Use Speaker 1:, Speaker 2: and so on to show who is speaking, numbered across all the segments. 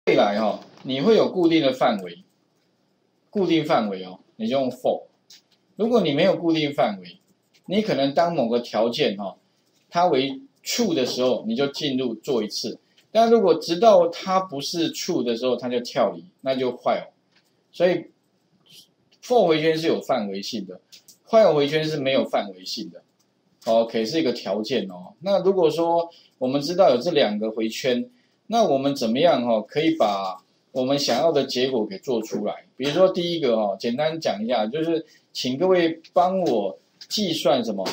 Speaker 1: 未来你会有固定的范围，固定范围你就用 for。如果你没有固定范围，你可能当某个条件它为 true 的时候，你就进入做一次。但如果直到它不是 true 的时候，它就跳离，那就坏了。所以 for 回圈是有范围性的，坏回圈是没有范围性的。OK， 是一个条件那如果说我们知道有这两个回圈，那我们怎么样可以把我们想要的结果给做出来？比如说第一个简单讲一下，就是请各位帮我计算什么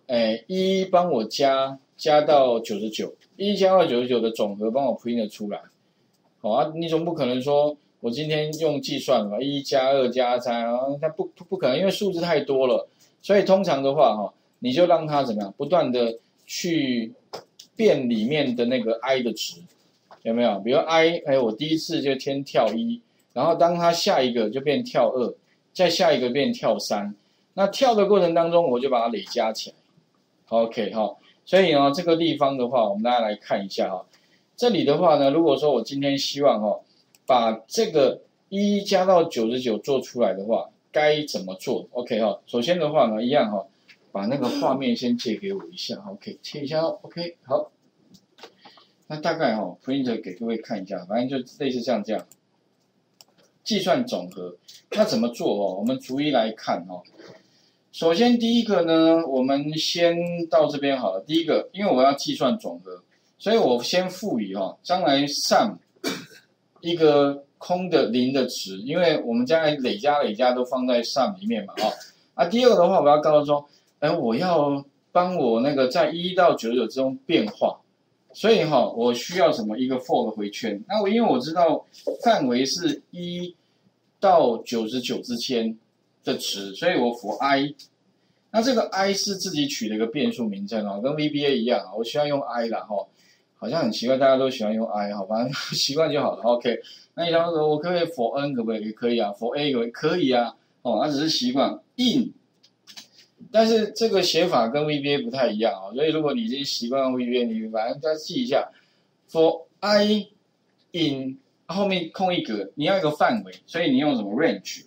Speaker 1: ？1帮我加到99，1加到99的总和帮我 print 出来。你总不可能说我今天用计算嘛，1加2加3它不可能，因为数字太多了。所以通常的话你就让它怎么样，不断的去变里面的那个 i 的值，有没有？比如 i， 我第一次就先跳1，然后当它下一个就变跳2，再下一个变跳3，那跳的过程当中我就把它累加起来。OK 所以这个地方的话，我们大家来看一下这里的话呢，如果说我今天希望把这个1加到99做出来的话，该怎么做 ？OK 首先的话呢，一样把那个画面先借给我一下 ，OK， 切一下，OK， 好。那大概print 给各位看一下，反正就类似像这样，计算总和。那怎么做我们逐一来看首先第一个呢，我们先到这边好了。第一个，因为我要计算总和，所以我先赋予将来 sum 一个空的0的值，因为我们将来累加都放在 sum 里面嘛第二个的话，我要告诉说，我要帮我那个在1到99之中变化，所以我需要什么一个 for 的回圈。那因为我知道范围是1到99之间的值，所以我 for i。那这个 i 是自己取的一个变数名称跟 VBA 一样我喜欢用 i 啦好像很奇怪，大家都喜欢用 i 反正习惯就好了。OK， 那你想说我可不可以 for n 可不可以？可以啊 ，for a 可以啊那只是习惯 in。但是这个写法跟 VBA 不太一样所以如果你已经习惯用 VBA， 你反正再记一下 ，for i in 后面空一格，你要一个范围，所以你用什么 range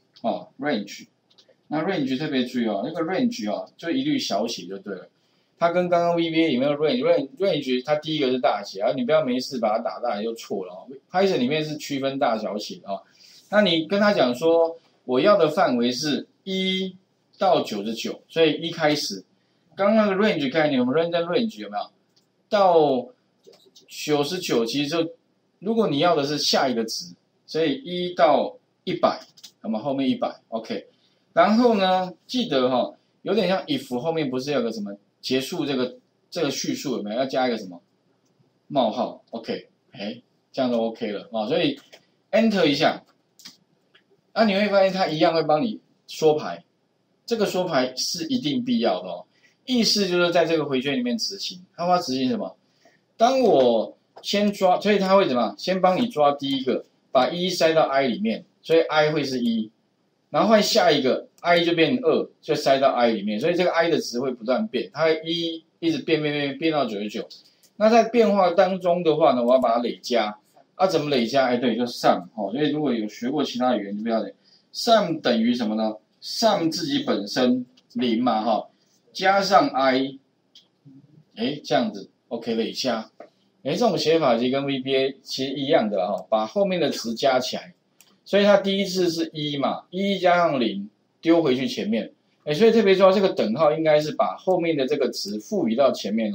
Speaker 1: range。那 range 特别注意那个 range 就一律小写就对了。它跟刚刚 VBA 里面的 range 它第一个是大写你不要没事把它打大就错了Python 里面是区分大小写那你跟他讲说我要的范围是1到99，所以一开始，刚刚那个 range 概念，我们 range 有没有？到99其实就，如果你要的是下一个值，所以1到100，那么后面100 ，OK。然后呢，记得有点像 if 后面不是有个什么结束这个叙述有没有？要加一个什么冒号 ，OK， 这样就 OK 了所以 Enter 一下，那你会发现它一样会帮你缩排。这个缩排是一定必要的意思就是在这个回圈里面执行，它要执行什么？当我先抓，所以它会怎么？先帮你抓第一个，把1塞到 i 里面，所以 i 会是1，然后换下一个 i 就变2，就塞到 i 里面，所以这个 i 的值会不断变，它会1一直变到99。那在变化当中的话呢，我要把它累加怎么累加？对，就 sum 所以如果有学过其他语言，就不要sum 等于什么呢？sum 自己本身0嘛加上 i， 这样子 OK 累加，这种写法其实跟 VBA 其实一样的把后面的值加起来，所以它第一次是1嘛，1加上0丢回去前面，所以特别说这个等号应该是把后面的这个值赋予到前面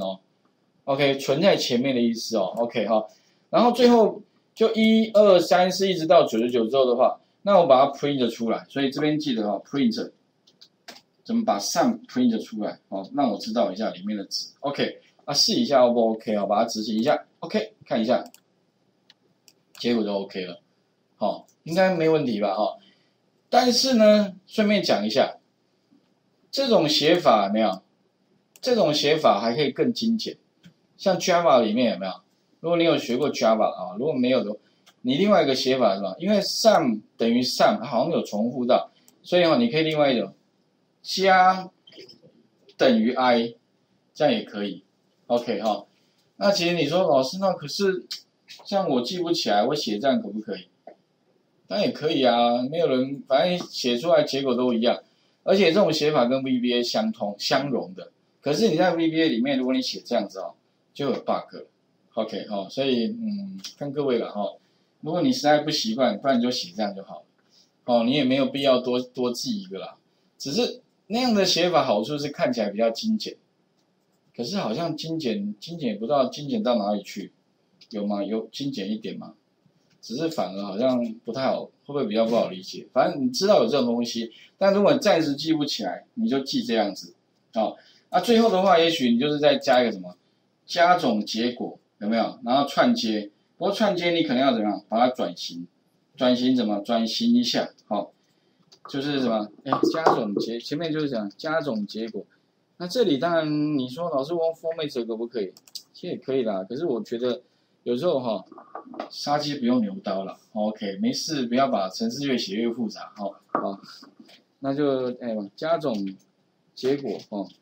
Speaker 1: OK 存在前面的意思OK 然后最后就1、2、3、4一直到99之后的话。那我把它 print 出来，所以这边记得print 怎么把 sum print 出来让我知道一下里面的值。OK， 试一下 O 不 OK 把它执行一下 ，OK， 看一下，结果就 OK 了，应该没问题吧但是呢，顺便讲一下，这种写法有没有？这种写法还可以更精简，像 Java 里面有没有？如果你有学过 Java 如果没有的。你另外一个写法是吧？因为 sum 等于 sum， 它好像有重复到，所以你可以另外一种加等于 i， 这样也可以。OK 那其实你说老师那可是像我记不起来，我写这样可不可以？当然也可以啊，没有人，反正写出来结果都一样，而且这种写法跟 VBA 相容的。可是你在 VBA 里面，如果你写这样子哦，就有 bug 了。OK 哈、所以看各位了哈、如果你实在不习惯，不然你就写这样就好了。哦，你也没有必要多记一个啦。只是那样的写法好处是看起来比较精简，可是好像精简也不知道精简到哪里去，有吗？有精简一点吗？只是反而好像不太好，会不会比较不好理解？反正你知道有这种东西，但如果你暂时记不起来，你就记这样子哦。那最后的话，也许你就是再加一个什么加总结果，有没有？然后串接，不过串接你可能要怎么样？把它转型，转型怎么？转型一下，好、就是什么？加总前面就是讲加总结果。那这里当然你说老师用 format 可不可以？其实也可以啦，可是我觉得有时候哈、杀鸡不用牛刀了。OK， 没事，不要把程式越写越复杂。好，那就加总结果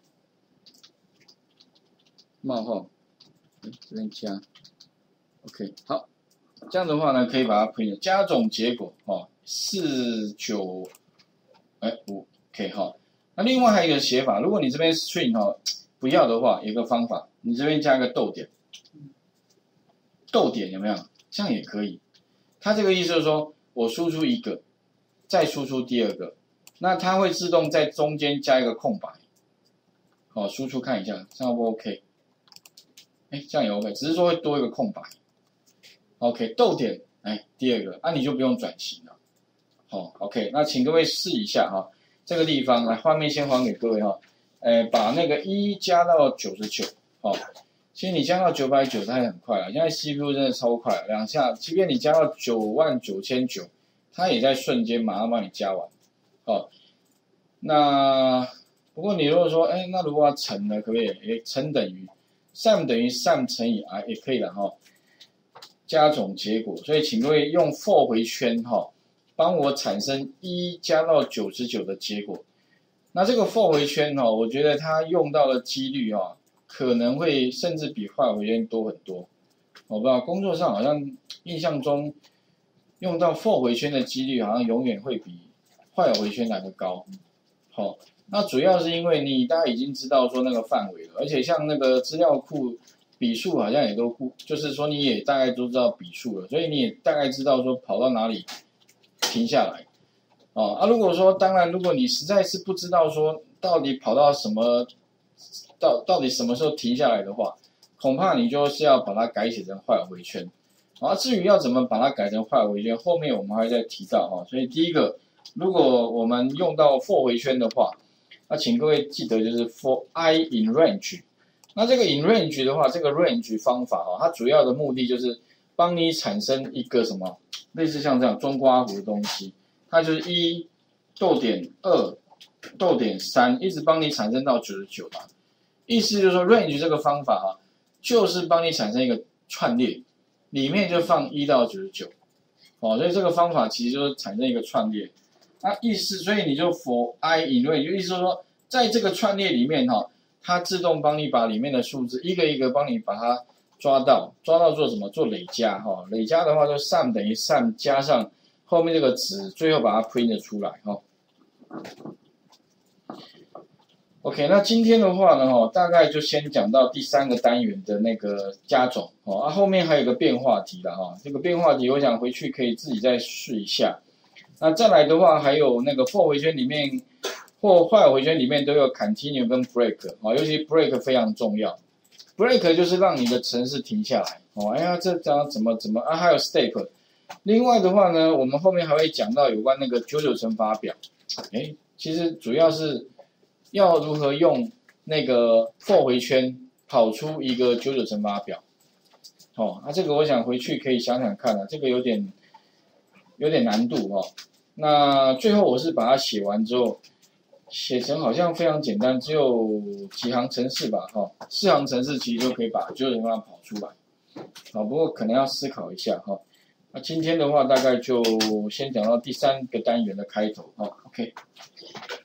Speaker 1: 冒号，这边加 ，OK， 好，这样的话呢，可以把它拼了。加总结果49，5 ，OK 哈。那另外还有一个写法，如果你这边 string 不要的话，有一个方法，你这边加个逗点，逗点有没有？这样也可以。它这个意思就是说我输出一个，再输出第二个，那它会自动在中间加一个空白。输出看一下，这样不 OK？ 这样也 OK， 只是说会多一个空白。OK， 逗点，第二个，你就不用转型了。OK， 那请各位试一下哈，这个地方来，画面先还给各位哈，把那个1加到99，其实你加到990，它也很快了。现在 CPU 真的超快，2下，即便你加到99900，它也在瞬间马上帮你加完。那不过你如果说，那如果要乘呢，可不可以？乘等于 sum 等于 sum 乘以 i 也可以了哈。加总结果，所以请各位用 for 回圈帮我产生1加到99的结果。那这个 for 回圈我觉得它用到的几率可能会甚至比while回圈多很多。我不知道工作上好像印象中用到 for 回圈的几率好像永远会比while回圈来得高。那主要是因为你大家已经知道说那个范围了，而且像那个资料库笔数好像也都就是说你也大概都知道笔数了，所以你也大概知道说跑到哪里停下来。如果说当然如果你实在是不知道说到底跑到什么到底什么时候停下来的话，恐怕你就是要把它改写成while回圈。至于要怎么把它改成while回圈，后面我们还会再提到所以第一个，如果我们用到 for 回圈的话，那请各位记得就是 for I in range。那这个 in range 的话，这个 range 方法它主要的目的就是帮你产生一个什么类似像这样中括弧的东西，它就是1逗点2逗点3，一直帮你产生到99嘛。意思就是说 range 这个方法就是帮你产生一个串列，里面就放1到99。所以这个方法其实就是产生一个串列。那意思，所以你就 for I in range， 意思就是说在这个串列里面它自动帮你把里面的数字一个一个帮你把它抓到做什么？做累加累加的话就 sum 等于 sum 加上后面这个值，最后把它 print 出来OK， 那今天的话呢大概就先讲到第3个单元的那个加总后面还有个变化题了这个变化题我想回去可以自己再试一下。那再来的话还有那个 for 回圈里面或while回圈里面都有 continue 跟 break 尤其 break 非常重要。break 就是让你的程式停下来这张怎么还有 step。另外的话呢，我们后面还会讲到有关那个99乘法表。其实主要是要如何用那个 for 回圈跑出一个99乘法表。这个我想回去可以想想看这个有点难度那最后我是把它写完之后，写成好像非常简单，只有几行程式吧4行程式其实就可以把99乘法跑出来。不过可能要思考一下那今天的话大概就先讲到第3个单元的开头OK。